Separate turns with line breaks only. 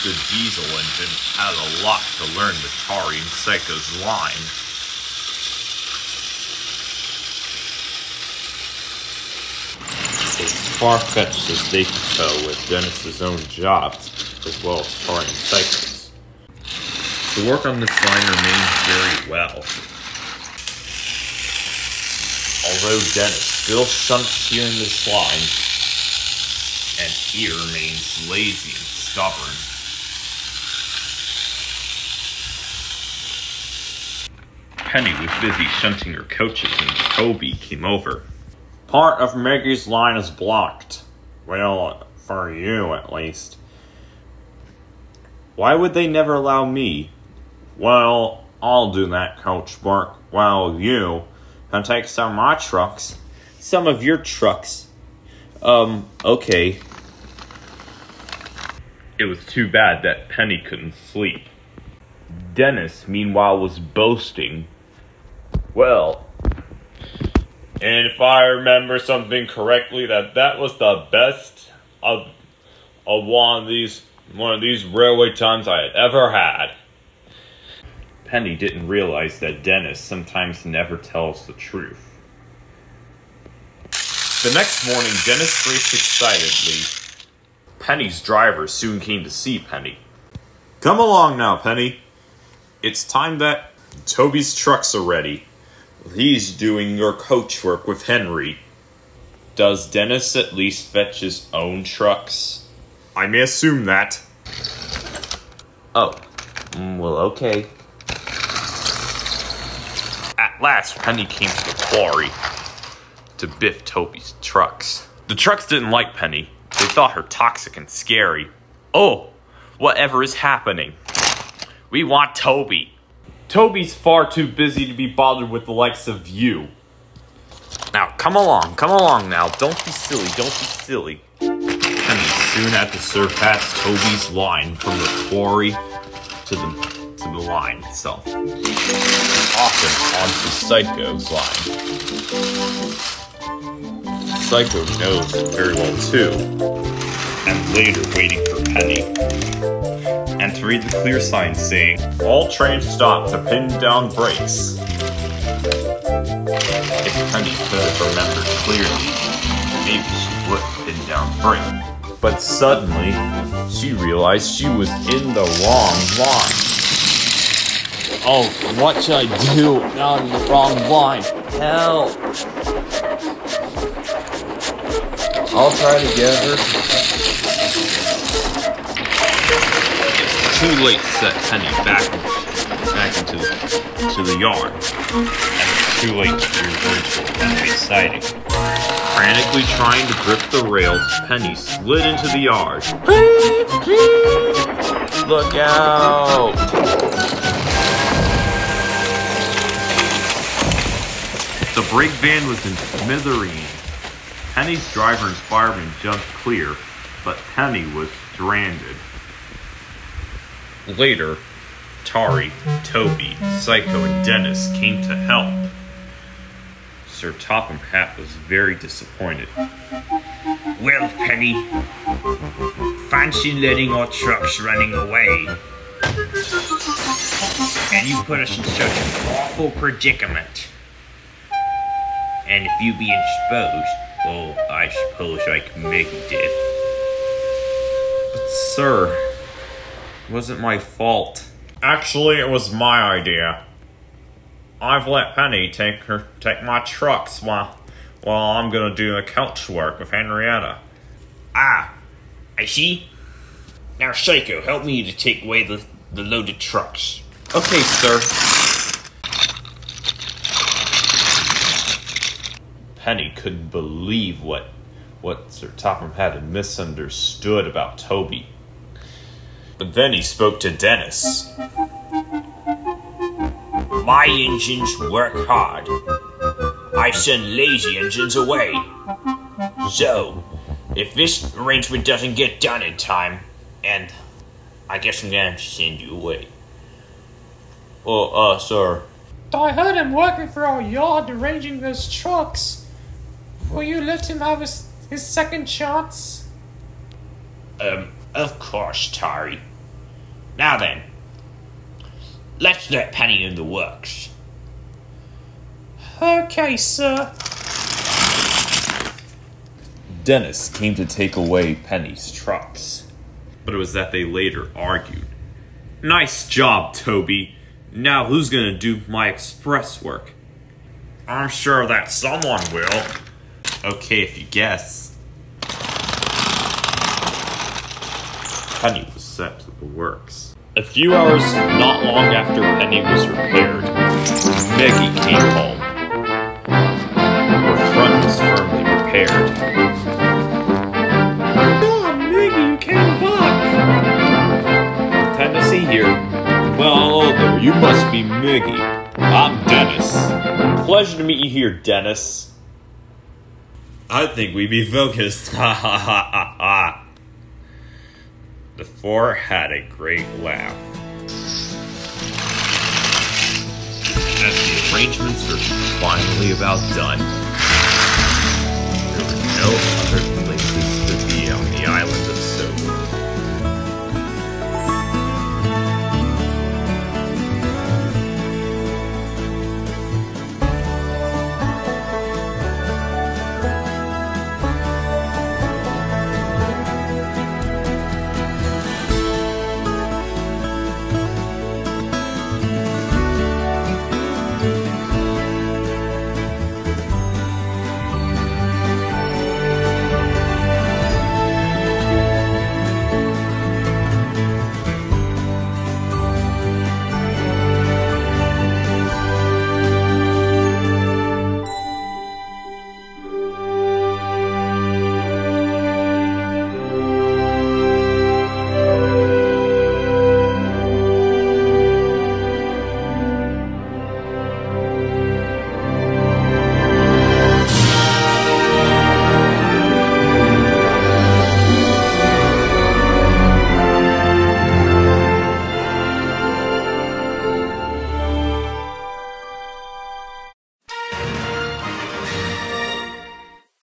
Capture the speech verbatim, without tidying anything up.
the diesel engine had a lot to learn with Tari and Psycho's line. As far-fetched as they could go with Dennis's own jobs, as well as Tari and Psycho's. The work on this line remains very well. Although Dennis still shunts here in this line, and he remains lazy and stubborn. Penny was busy shunting her coaches when Toby came over. Part of Maggie's line is blocked. Well, for you at least. Why would they never allow me? Well, I'll do that coach work while you can take some of my trucks. Some of your trucks. Um, okay. It was too bad that Penny couldn't sleep. Dennis, meanwhile, was boasting. Well, and if I remember something correctly, that that was the best of, of one of these one of these railway times I had ever had. Penny didn't realize that Dennis sometimes never tells the truth. The next morning, Dennis raced excitedly. Penny's driver soon came to see Penny. Come along now, Penny. It's time that Toby's trucks are ready. He's doing your coach work with Henry. Does Dennis at least fetch his own trucks? I may assume that. Oh, well, okay. At last, Penny came to the quarry to biff Toby's trucks. The trucks didn't like Penny. They thought her toxic and scary. Oh, whatever is happening? We want Toby. Toby's far too busy to be bothered with the likes of you. Now, come along, come along now. Don't be silly, don't be silly. Penny soon had to surpass Toby's line from the quarry to the, to the line itself. Often onto Psycho's line. Psycho knows it very well too, and later waiting for Penny. And to read the clear sign saying, all trains stop to pin down brakes. If Penny could have remembered clearly, maybe she would have pinned down brake. But suddenly, she realized she was in the wrong line. Oh, what should I do? Now I'm in the wrong line. Help! I'll try to get her. It's too late to set Penny back, back into the, to the yard. And it's too late to reverse the Penny sighting. Frantically trying to grip the rails, Penny slid into the yard. Look out! The brake van was in smithereens. Penny's driver and fireman jumped clear, but Penny was stranded. Later, Tari, Toby, Psycho, and Dennis came to help. Sir Topham Hatt was very disappointed. Well, Penny, fancy letting our trucks running away. And you put us in such an awful predicament. And if you be exposed, well, I suppose I can make it did. But sir, it wasn't my fault. Actually, it was my idea. I've let Penny take her take my trucks while while I'm gonna do the coach work with Henrietta. Ah, I see. Now, Psycho, help me to take away the, the loaded trucks. Okay, sir. Penny couldn't believe what what Sir Topham had misunderstood about Toby. But then he spoke to Dennis. My engines work hard. I send lazy engines away. So, if this arrangement doesn't get done in time, and I guess I'm gonna have to send you away. Oh, uh, sir.
I heard him working for our yard arranging those trucks. Will you let him have his, his second chance?
Um, of course, Tari. Now then, let's get Penny in the works.
Okay, sir.
Dennis came to take away Penny's trucks, but it was that they later argued. Nice job, Toby. Now who's gonna do my express work? I'm sure that someone will. Okay, if you guess. Penny was sent to the works. A few hours not long after Penny was repaired, Meggie came home. Her front was firmly repaired.
Oh, Meggie, you came back.
Tennessee here. Well, hello there. You must be Meggie. I'm Dennis. Pleasure to meet you here, Dennis. I think we be focused. Ha ha ha ha ha. The four had a great laugh. As the arrangements were finally about done, there were no other